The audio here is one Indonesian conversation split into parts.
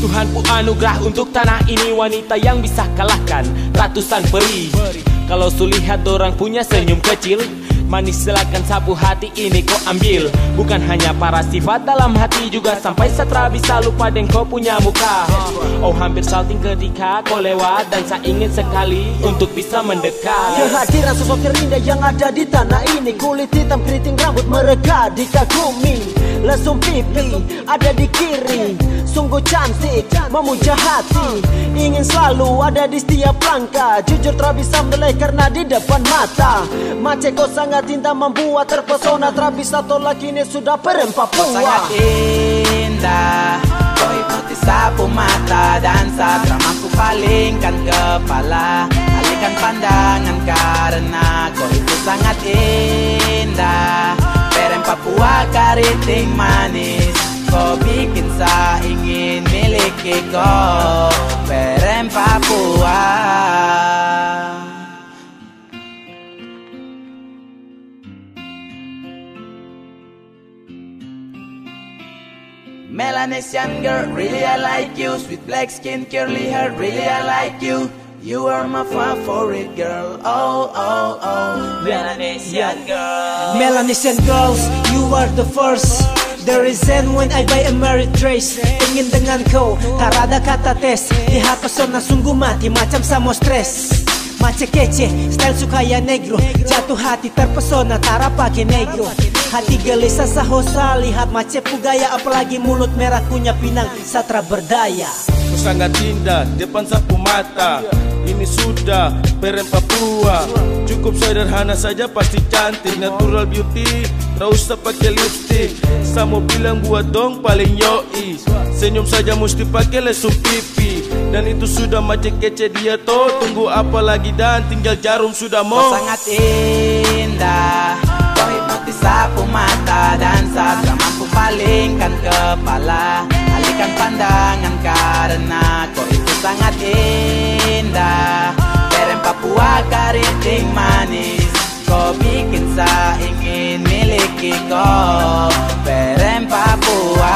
Tuhan pu anugerah untuk tanah ini wanita yang bisa kalahkan ratusan peri. Kalau su lihat orang punya senyum kecil manis, silakan sapu hati ini kau ambil. Bukan hanya para sifat dalam hati, juga sampai satra bisa lupa dan kau punya muka. Oh hampir salting ketika kau lewat, dan saya ingin sekali untuk bisa mendekat. Kehadiran sosok terindah yang ada di tanah ini, kulit hitam keriting rambut mereka dikagumi. Lesung pipi ada di kiri, sungguh cantik memuja hati. Ingin selalu ada di setiap langkah, jujur tak bisa menilai karena di depan mata. Mace kau sangat cinta membuat terpesona, tak bisa tolak ini sudah perempat Kau sangat indah, kau hipnotis sapu mata dan saat mampu palingkan kepala, alihkan pandangan karena kau itu sangat indah. Perem Papua keriting manis, kau bikin saya ingin miliki kau. Perem Papua. Melanesian girl, really I like you. Sweet black skin, curly hair, really I like you. You are my favorite girl, oh oh oh. Melanesian girl. Melanesian girls, you are the first. The reason when I buy a merit dress. Ingin dengan kau, tak ada kata tes. Lihat pesona sungguh mati macam samo stres. Mace kece, style sukaya negro. Jatuh hati terpesona, tara pakai negro. Hati gelisah sahosa, lihat mace pugaya. Apalagi mulut merah punya pinang, satra berdaya. Kau sangat indah depan sapu mata. Ini sudah Perem Papua. Cukup sederhana saja pasti cantik. Natural beauty, tak usah pakai lipstick. Saya mau bilang buat dong paling yoi. Senyum saja mesti pakai lesung pipi. Dan itu sudah macam kece dia toh. Tunggu apa lagi dan tinggal jarum sudah mau. Kau sangat indah, kau hipnotis sapu mata dan saat tak mampu palingkan kepala, alihkan pandangan karena kau itu sangat indah. Perem Papua keriting manis, kau bikin saya ingin miliki kau. Perem Papua.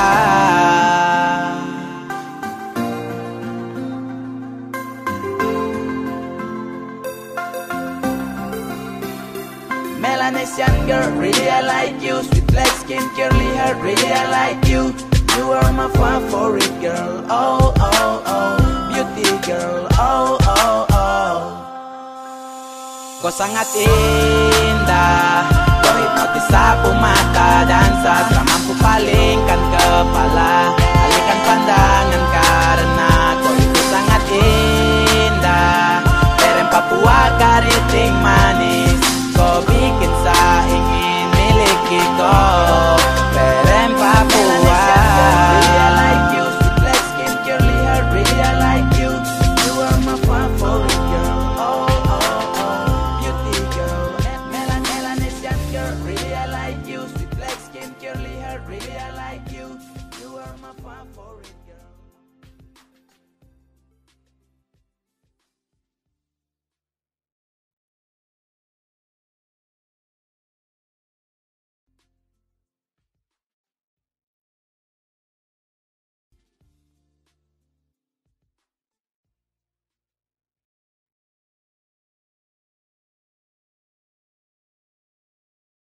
Melanesian girl, really I like you. Sweet black skin, curly hair, really I like you. You are my favorite girl, oh oh oh. Beauty girl, oh oh oh. Kau sangat indah, kau hipnotis sapu mata dan saat tak mampu palingkan kepala, alihkan pandangan karena kau itu sangat indah. Perem Papua keriting manis, kau bikin saya ingin miliki kau. Perem Papua. Really I like you. Sweet black skin, curly hair, really I like you. You are my favorite girl, oh oh oh. Beauty girl, Melanesian girl, really I like you. Sweet black skin, curly hair, really I like you. You are my favorite.